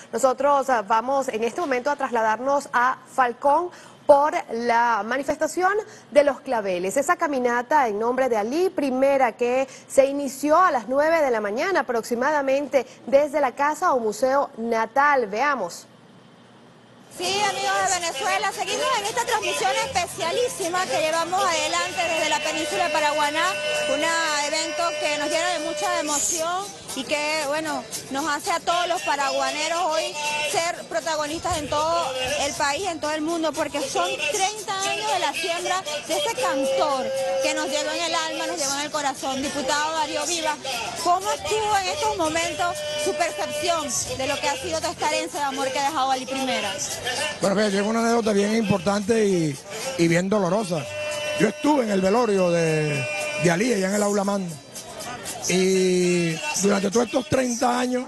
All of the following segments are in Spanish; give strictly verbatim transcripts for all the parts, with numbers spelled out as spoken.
Nosotros uh, vamos en este momento a trasladarnos a Falcón por la manifestación de los claveles, esa caminata en nombre de Alí Primera que se inició a las nueve de la mañana aproximadamente desde la casa o museo natal. Veamos. Sí, amigos de Venezuela, seguimos en esta transmisión especialísima que llevamos adelante desde la península de Paraguaná, un evento que nos llena de mucha emoción y que, bueno, nos hace a todos los paraguaneros hoy ser protagonistas en todo el país, en todo el mundo, porque son treinta años de la siembra de ese cantor que nos llevó en el alma, nos llevó en el corazón. Diputado Darío Vivas, ¿cómo estuvo en estos momentos su percepción de lo que ha sido esta herencia de amor que ha dejado Alí Primera? Bueno, fíjate, es una anécdota bien importante y, y bien dolorosa. Yo estuve en el velorio de, de Alí, allá en el aula magna, y durante todos estos treinta años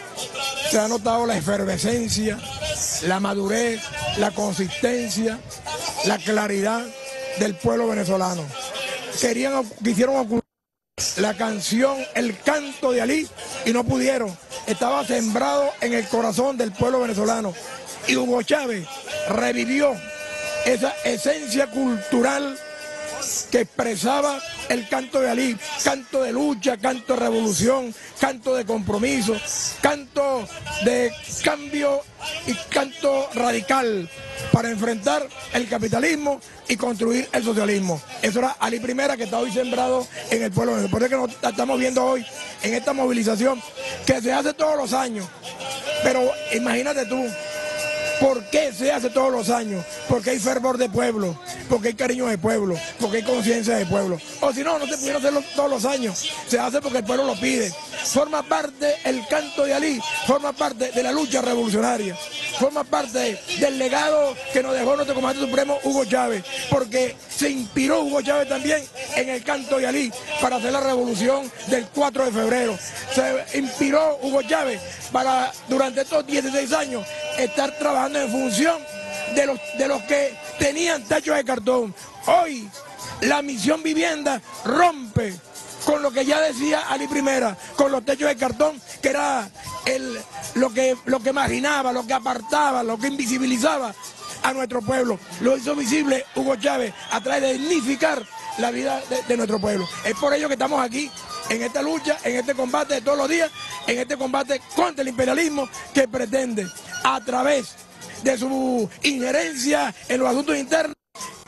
se ha notado la efervescencia, la madurez, la consistencia, la claridad del pueblo venezolano. Querían, quisieron ocurrir la canción, el canto de Alí, y no pudieron. Estaba sembrado en el corazón del pueblo venezolano. Y Hugo Chávez revivió esa esencia cultural que expresaba el canto de Alí, canto de lucha, canto de revolución, canto de compromiso, canto de cambio y canto radical para enfrentar el capitalismo y construir el socialismo. Eso era Alí Primera, que está hoy sembrado en el pueblo. Por eso es que nos estamos viendo hoy en esta movilización que se hace todos los años. Pero imagínate tú, ¿por qué se hace todos los años? Porque hay fervor de pueblo, porque hay cariño de pueblo, porque hay conciencia de pueblo. O si no, no se pudieron hacerlo todos los años. Se hace porque el pueblo lo pide. Forma parte el canto de Alí, forma parte de la lucha revolucionaria, forma parte del legado que nos dejó nuestro comandante supremo Hugo Chávez, porque se inspiró Hugo Chávez también en el canto de Alí para hacer la revolución del cuatro de febrero. Se inspiró Hugo Chávez para, durante estos dieciséis años, estar trabajando en función de los, de los que tenían techos de cartón. Hoy la misión vivienda rompe con lo que ya decía Alí Primera, con los techos de cartón, que era el, lo, que, lo que marginaba, lo que apartaba, lo que invisibilizaba a nuestro pueblo. Lo hizo visible Hugo Chávez a través de dignificar la vida de, de nuestro pueblo. Es por ello que estamos aquí, en esta lucha, en este combate de todos los días, en este combate contra el imperialismo que pretende, a través de su injerencia en los asuntos internos,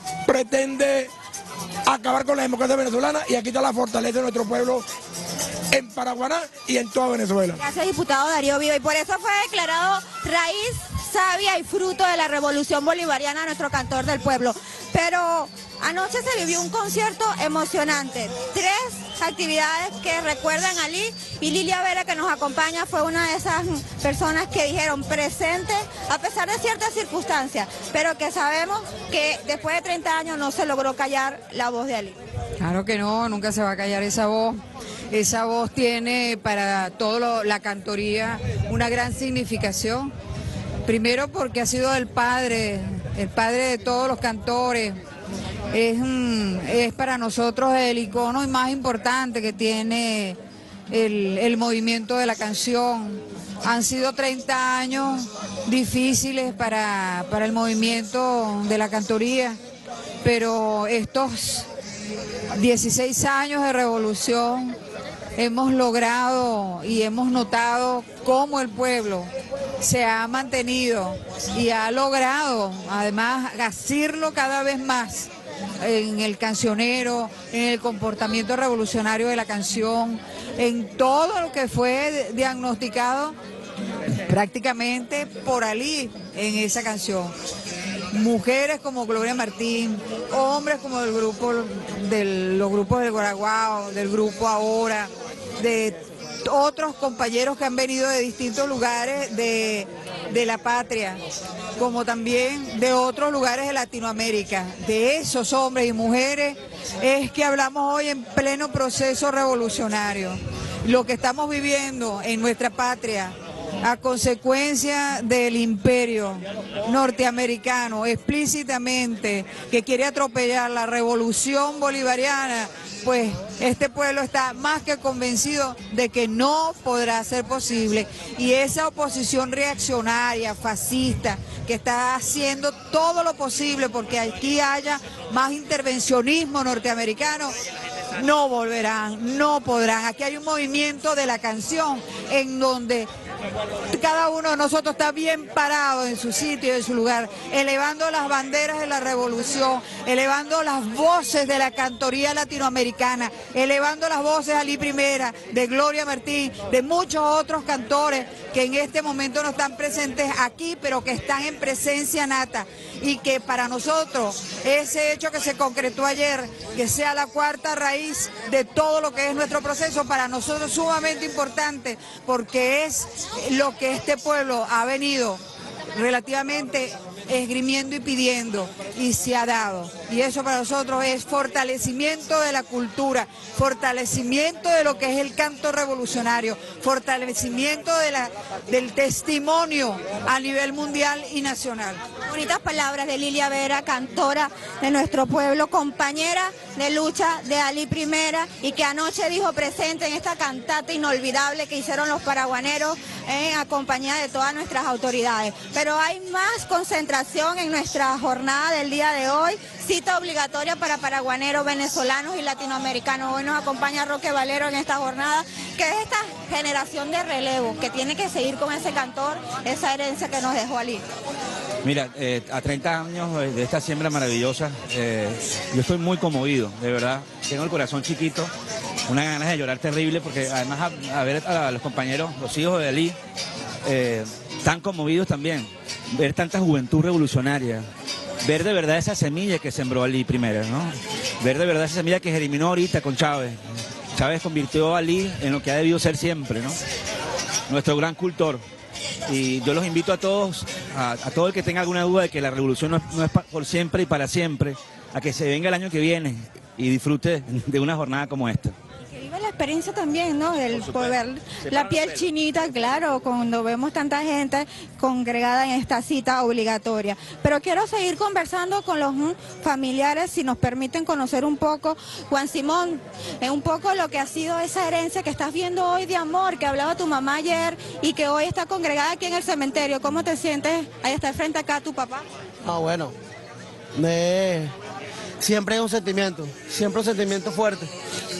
pretende acabar con la democracia venezolana, y aquí está la fortaleza de nuestro pueblo en Paraguaná y en toda Venezuela. Gracias, diputado Darío Vivas, y por eso fue declarado raíz, savia y fruto de la revolución bolivariana nuestro cantor del pueblo. Pero anoche se vivió un concierto emocionante, tres actividades que recuerdan a Alí, y Lilia Vera, que nos acompaña, fue una de esas personas que dijeron presente a pesar de ciertas circunstancias, pero que sabemos que después de treinta años no se logró callar la voz de Alí. Claro que no, nunca se va a callar esa voz. Esa voz tiene para toda la cantoría una gran significación. Primero porque ha sido el padre, el padre de todos los cantores. Es, es para nosotros el icono más importante que tiene el, el movimiento de la canción. Han sido treinta años difíciles para, para el movimiento de la cantoría, pero estos dieciséis años de revolución hemos logrado y hemos notado cómo el pueblo se ha mantenido y ha logrado además asirlo cada vez más en el cancionero, en el comportamiento revolucionario de la canción, en todo lo que fue diagnosticado prácticamente por Alí en esa canción. Mujeres como Gloria Martín, hombres como del grupo, de los grupos del Guaraguao, del grupo Ahora, de otros compañeros que han venido de distintos lugares de, de la patria, como también de otros lugares de Latinoamérica. De esos hombres y mujeres es que hablamos hoy en pleno proceso revolucionario. Lo que estamos viviendo en nuestra patria a consecuencia del imperio norteamericano explícitamente que quiere atropellar la revolución bolivariana, pues este pueblo está más que convencido de que no podrá ser posible, y esa oposición reaccionaria, fascista, que está haciendo todo lo posible porque aquí haya más intervencionismo norteamericano, no volverán, no podrán. Aquí hay un movimiento de la canción en donde cada uno de nosotros está bien parado en su sitio, en su lugar, elevando las banderas de la revolución, elevando las voces de la cantoría latinoamericana, elevando las voces de Alí Primera, de Gloria Martín, de muchos otros cantores que en este momento no están presentes aquí, pero que están en presencia nata, y que para nosotros ese hecho que se concretó ayer, que sea la cuarta raíz de todo lo que es nuestro proceso, para nosotros es sumamente importante, porque es lo que este pueblo ha venido relativamente esgrimiendo y pidiendo, y se ha dado. Y eso para nosotros es fortalecimiento de la cultura, fortalecimiento de lo que es el canto revolucionario, fortalecimiento de la, del testimonio a nivel mundial y nacional. Bonitas palabras de Lilia Vera, cantora de nuestro pueblo, compañera de lucha de Alí Primera, y que anoche dijo presente en esta cantata inolvidable que hicieron los paraguaneros en acompañada de todas nuestras autoridades. Pero hay más concentración en nuestra jornada del día de hoy, cita obligatoria para paraguaneros, venezolanos y latinoamericanos. Hoy nos acompaña Roque Valero en esta jornada, que es esta generación de relevo, que tiene que seguir con ese cantor, esa herencia que nos dejó Alí. Mira, eh, a treinta años de esta siembra maravillosa, eh, yo estoy muy conmovido, de verdad. Tengo el corazón chiquito, unas ganas de llorar terrible, porque además a, a ver a los compañeros, los hijos de Alí, eh, tan conmovidos también. Ver tanta juventud revolucionaria, ver de verdad esa semilla que sembró Alí Primera, ¿no? Ver de verdad esa semilla que germinó ahorita con Chávez. Chávez convirtió a Alí en lo que ha debido ser siempre, ¿no? Nuestro gran cultor. Y yo los invito a todos, a, a todo el que tenga alguna duda de que la revolución no es, no es por siempre y para siempre, a que se venga el año que viene y disfrute de una jornada como esta. Que viva la experiencia también, ¿no? El poder, la piel chinita, claro, cuando vemos tanta gente congregada en esta cita obligatoria. Pero quiero seguir conversando con los mm, familiares, si nos permiten conocer un poco, Juan Simón, eh, un poco lo que ha sido esa herencia que estás viendo hoy de amor, que hablaba tu mamá ayer y que hoy está congregada aquí en el cementerio. ¿Cómo te sientes? Ahí está frente acá tu papá. Ah, bueno, eh, siempre es un sentimiento, siempre un sentimiento fuerte.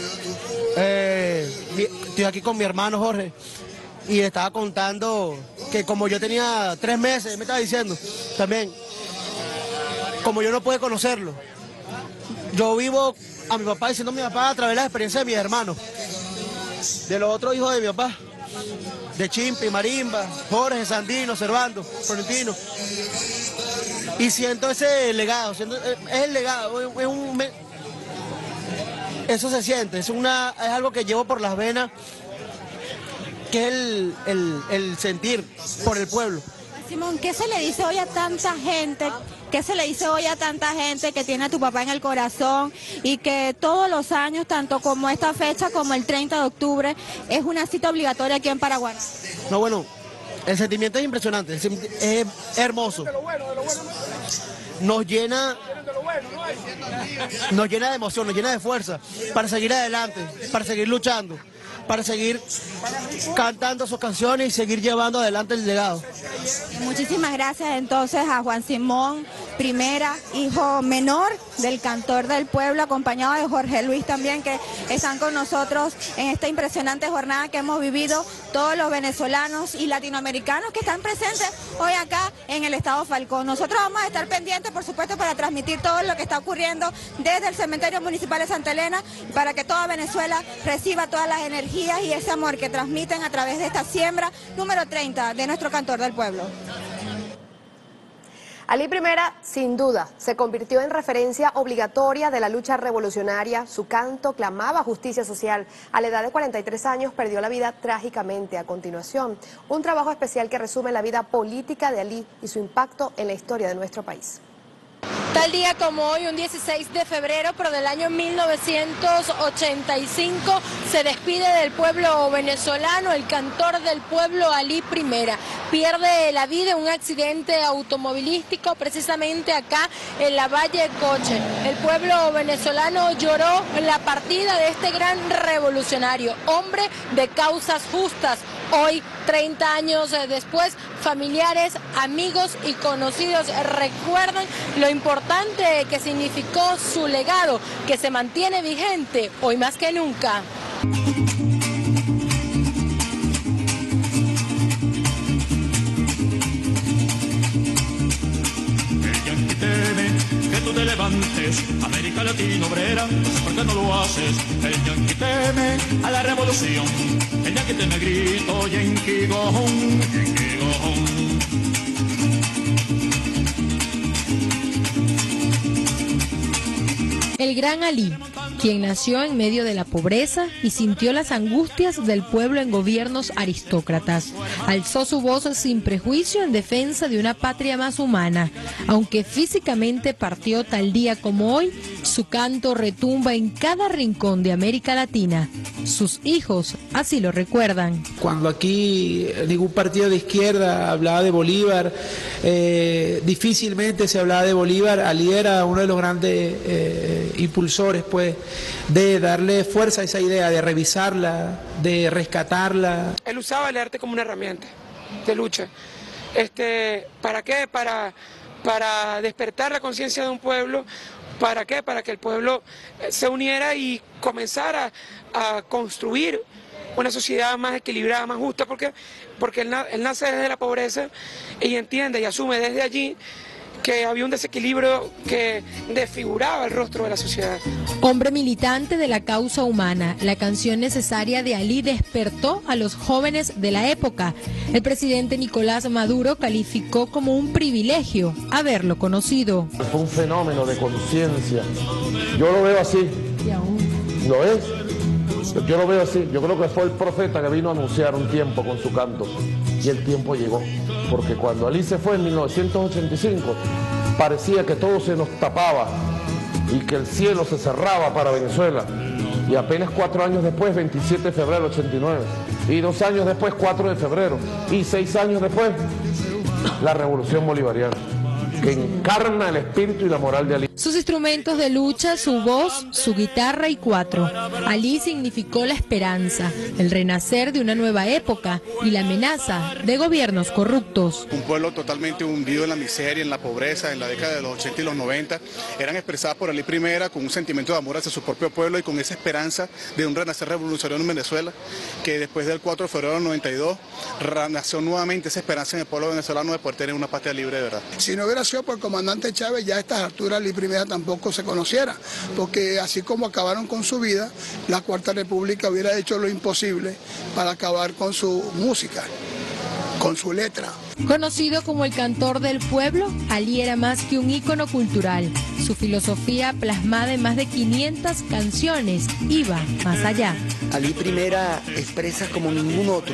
Eh, mi, estoy aquí con mi hermano Jorge y le estaba contando que como yo tenía tres meses, me estaba diciendo también, como yo no pude conocerlo, yo vivo a mi papá diciendo a mi papá a través de la experiencia de mis hermanos, de los otros hijos de mi papá, de Chimpi, Marimba, Jorge, Sandino, Servando, Florentino. Y siento ese legado, siento, es el legado, es un... Eso se siente, es, una, es algo que llevo por las venas, que es el, el, el sentir por el pueblo. Simón, ¿qué se le dice hoy a tanta gente? ¿Qué se le dice hoy a tanta gente que tiene a tu papá en el corazón y que todos los años, tanto como esta fecha como el treinta de octubre, es una cita obligatoria aquí en Paraguay? No, bueno, el sentimiento es impresionante, es hermoso. Nos llena, nos llena de emoción, nos llena de fuerza para seguir adelante, para seguir luchando, para seguir cantando sus canciones y seguir llevando adelante el legado. Muchísimas gracias entonces a Juan Simón Primera, hijo menor del cantor del pueblo, acompañado de Jorge Luis también, que están con nosotros en esta impresionante jornada que hemos vivido todos los venezolanos y latinoamericanos que están presentes hoy acá en el Estado Falcón. Nosotros vamos a estar pendientes, por supuesto, para transmitir todo lo que está ocurriendo desde el Cementerio Municipal de Santa Elena, para que toda Venezuela reciba todas las energías y ese amor que transmiten a través de esta siembra número treinta de nuestro cantor del pueblo. Alí Primera, sin duda, se convirtió en referencia obligatoria de la lucha revolucionaria. Su canto clamaba justicia social. A la edad de cuarenta y tres años perdió la vida trágicamente. A continuación, un trabajo especial que resume la vida política de Alí y su impacto en la historia de nuestro país. Tal día como hoy, un dieciséis de febrero, pero del año mil novecientos ochenta y cinco, se despide del pueblo venezolano el cantor del pueblo Alí Primera. Pierde la vida en un accidente automovilístico precisamente acá en la Valle Coche. El pueblo venezolano lloró la partida de este gran revolucionario, hombre de causas justas. Hoy, treinta años después, familiares, amigos y conocidos recuerdan lo importante que significó su legado, que se mantiene vigente hoy más que nunca. Que tú te levantes, América Latina obrera, no sé por qué no lo haces. El yanqui teme a la revolución, el yanqui teme grito, yanqui gojón, yanqui gojón. El gran Alí, quien nació en medio de la pobreza y sintió las angustias del pueblo en gobiernos aristócratas, alzó su voz sin prejuicio en defensa de una patria más humana. Aunque físicamente partió tal día como hoy, su canto retumba en cada rincón de América Latina. Sus hijos así lo recuerdan. Cuando aquí ningún partido de izquierda hablaba de Bolívar, eh, difícilmente se hablaba de Bolívar, Alí era uno de los grandes eh, impulsores, pues, de darle fuerza a esa idea, de revisarla, de rescatarla. Él usaba el arte como una herramienta de lucha. Este, ¿para qué? Para, para despertar la conciencia de un pueblo. ¿Para qué? Para que el pueblo se uniera y comenzara a construir una sociedad más equilibrada, más justa, porque, porque él, él nace desde la pobreza y entiende y asume desde allí que había un desequilibrio que desfiguraba el rostro de la sociedad. Hombre militante de la causa humana, la canción necesaria de Alí despertó a los jóvenes de la época. El presidente Nicolás Maduro calificó como un privilegio haberlo conocido. Fue un fenómeno de conciencia. Yo lo veo así. ¿Lo es? Yo lo veo así. Yo creo que fue el profeta que vino a anunciar un tiempo con su canto. Y el tiempo llegó. Porque cuando Alí se fue en mil novecientos ochenta y cinco, parecía que todo se nos tapaba y que el cielo se cerraba para Venezuela. Y apenas cuatro años después, veintisiete de febrero del ochenta y nueve. Y dos años después, cuatro de febrero. Y seis años después, la Revolución Bolivariana, que encarna el espíritu y la moral de Alí. Sus instrumentos de lucha, su voz, su guitarra y cuatro. Alí significó la esperanza, el renacer de una nueva época y la amenaza de gobiernos corruptos. Un pueblo totalmente hundido en la miseria, en la pobreza, en la década de los ochenta y los noventa, eran expresadas por Alí Primera con un sentimiento de amor hacia su propio pueblo y con esa esperanza de un renacer revolucionario en Venezuela, que después del cuatro de febrero del noventa y dos, renació nuevamente esa esperanza en el pueblo venezolano de poder tener una patria libre de verdad. Si no hubiera sido por el comandante Chávez, ya a estas alturas Alí Primera tampoco se conociera, porque así como acabaron con su vida, la Cuarta República hubiera hecho lo imposible para acabar con su música, con su letra. Conocido como el cantor del pueblo, Alí era más que un ícono cultural. Su filosofía, plasmada en más de quinientas canciones, iba más allá. Alí Primera expresa como ningún otro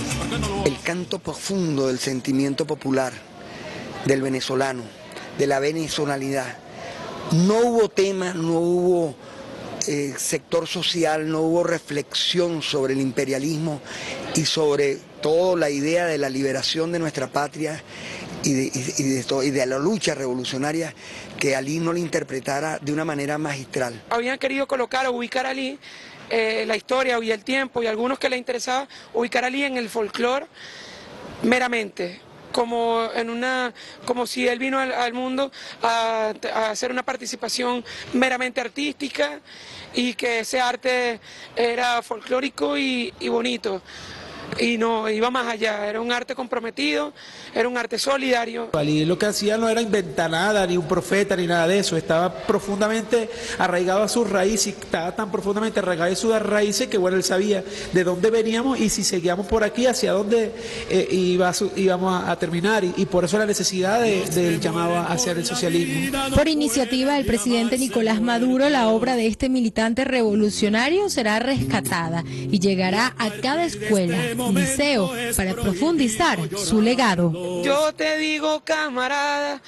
el canto profundo del sentimiento popular, del venezolano, de la venezolanidad. No hubo tema, no hubo eh, sector social, no hubo reflexión sobre el imperialismo y sobre todo la idea de la liberación de nuestra patria y de, y, y de, todo, y de la lucha revolucionaria, que Alí no la interpretara de una manera magistral. Habían querido colocar o ubicar a Alí, eh, la historia y el tiempo, y algunos que les interesaba ubicar a Alí en el folclore meramente. Como, en una, como si él vino al, al mundo a, a hacer una participación meramente artística y que ese arte era folclórico y, y bonito. Y no, iba más allá, era un arte comprometido, era un arte solidario. Alí lo que hacía no era inventar nada, ni un profeta, ni nada de eso, estaba profundamente arraigado a sus raíces, y estaba tan profundamente arraigado a sus raíces que bueno, él sabía de dónde veníamos y si seguíamos por aquí, hacia dónde eh, iba a su, íbamos a, a terminar, y, y por eso la necesidad de, del llamado hacia el socialismo. Por iniciativa del presidente Nicolás Maduro, la obra de este militante revolucionario será rescatada y llegará a cada escuela, liceo, para profundizar su legado. Yo te digo, camarada,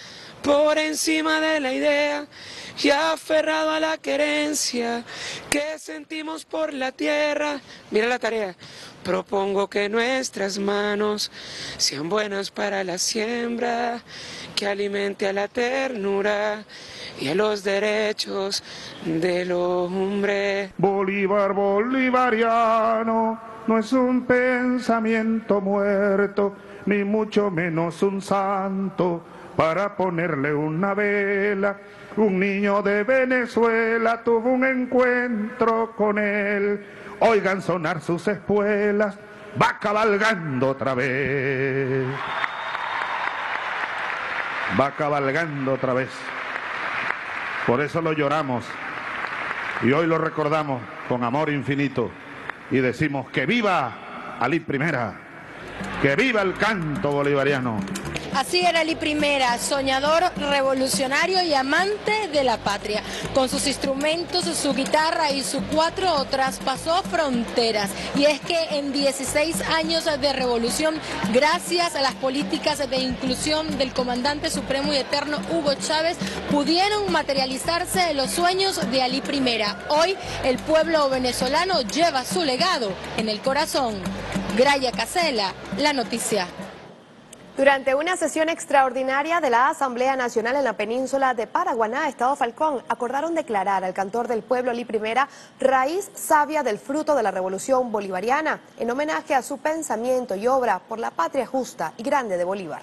por encima de la idea y aferrado a la querencia que sentimos por la tierra. Mira la tarea. Propongo que nuestras manos sean buenas para la siembra, que alimente a la ternura y a los derechos del hombre. Bolívar bolivariano no es un pensamiento muerto, ni mucho menos un santo para ponerle una vela. Un niño de Venezuela tuvo un encuentro con él. Oigan sonar sus espuelas, va cabalgando otra vez. Va cabalgando otra vez. Por eso lo lloramos y hoy lo recordamos con amor infinito y decimos que viva Alí Primera, que viva el canto bolivariano. Así era Alí Primera, soñador, revolucionario y amante de la patria. Con sus instrumentos, su guitarra y su cuatro traspasó fronteras. Y es que en dieciséis años de revolución, gracias a las políticas de inclusión del comandante supremo y eterno Hugo Chávez, pudieron materializarse los sueños de Alí Primera. Hoy el pueblo venezolano lleva su legado en el corazón. Graya Casela, La Noticia. Durante una sesión extraordinaria de la Asamblea Nacional en la península de Paraguaná, Estado Falcón, acordaron declarar al cantor del pueblo Alí Primera raíz sabia del fruto de la revolución bolivariana, en homenaje a su pensamiento y obra por la patria justa y grande de Bolívar.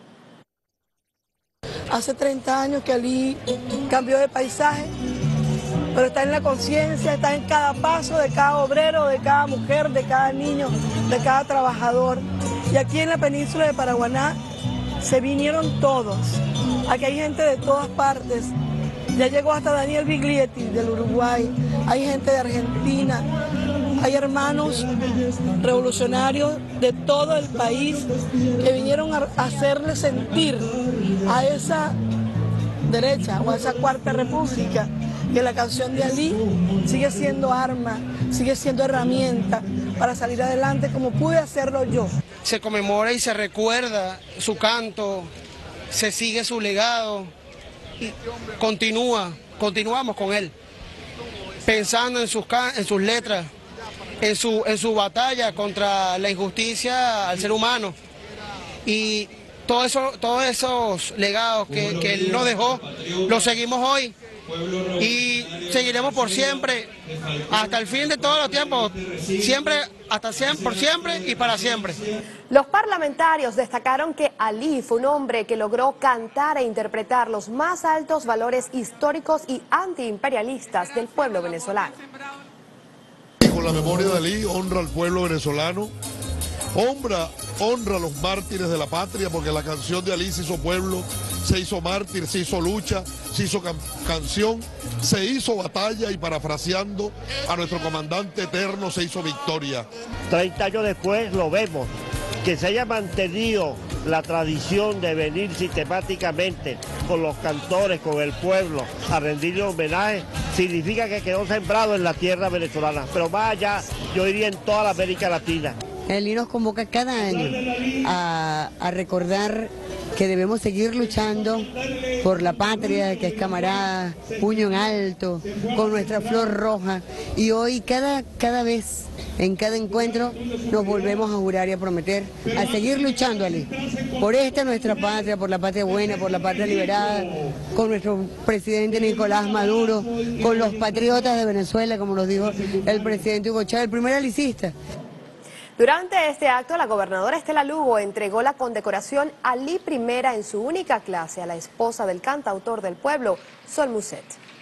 Hace treinta años que Alí cambió de paisaje, pero está en la conciencia, está en cada paso de cada obrero, de cada mujer, de cada niño, de cada trabajador. Y aquí en la península de Paraguaná se vinieron todos. Aquí hay gente de todas partes. Ya llegó hasta Daniel Biglietti del Uruguay. Hay gente de Argentina. Hay hermanos revolucionarios de todo el país que vinieron a hacerle sentir a esa derecha o a esa cuarta república que la canción de Alí sigue siendo arma, sigue siendo herramienta para salir adelante como pude hacerlo yo. Se conmemora y se recuerda su canto, se sigue su legado y continúa, continuamos con él, pensando en sus, en sus letras, en su, en su batalla contra la injusticia al ser humano y todo eso, todos esos legados que, que él nos dejó, los seguimos hoy. Y seguiremos por siempre, hasta el fin de todos los tiempos, siempre, hasta siempre, por siempre y para siempre. Los parlamentarios destacaron que Alí fue un hombre que logró cantar e interpretar los más altos valores históricos y antiimperialistas del pueblo venezolano. Y con la memoria de Alí honra al pueblo venezolano, honra, honra a los mártires de la patria, porque la canción de Alí se hizo pueblo, se hizo mártir, se hizo lucha, se hizo can canción, se hizo batalla y parafraseando a nuestro comandante eterno se hizo victoria. treinta años después lo vemos, que se haya mantenido la tradición de venir sistemáticamente con los cantores, con el pueblo, a rendirle homenaje, significa que quedó sembrado en la tierra venezolana, pero más allá, yo diría en toda la América Latina. Alí nos convoca cada año a, a recordar que debemos seguir luchando por la patria, que es camarada, puño en alto, con nuestra flor roja. Y hoy cada, cada vez, en cada encuentro, nos volvemos a jurar y a prometer a seguir luchando, Alí, por esta nuestra patria, por la patria buena, por la patria liberada, con nuestro presidente Nicolás Maduro, con los patriotas de Venezuela, como nos dijo el presidente Hugo Chávez, el primer alicista. Durante este acto, la gobernadora Estela Lugo entregó la condecoración Alí Primera en su única clase a la esposa del cantautor del pueblo, Sol Muset.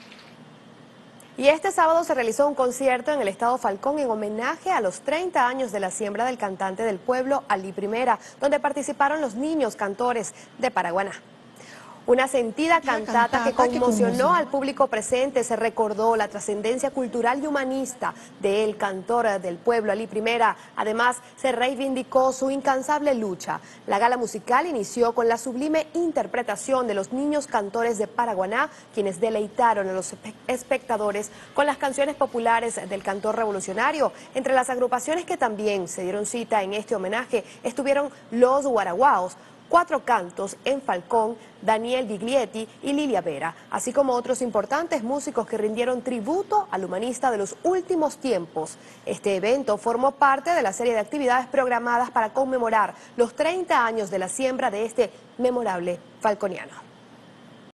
Y este sábado se realizó un concierto en el Estado Falcón en homenaje a los treinta años de la siembra del cantante del pueblo, Alí Primera, donde participaron los niños cantores de Paraguaná. Una sentida cantata que conmocionó al público presente. Se recordó la trascendencia cultural y humanista del cantor del pueblo, Alí Primera. Además, se reivindicó su incansable lucha. La gala musical inició con la sublime interpretación de los niños cantores de Paraguaná, quienes deleitaron a los espectadores con las canciones populares del cantor revolucionario. Entre las agrupaciones que también se dieron cita en este homenaje estuvieron los Guaraguaos, Cuatro Cantos en Falcón, Daniel Biglietti y Lilia Vera, así como otros importantes músicos que rindieron tributo al humanista de los últimos tiempos. Este evento formó parte de la serie de actividades programadas para conmemorar los treinta años de la siembra de este memorable falconiano.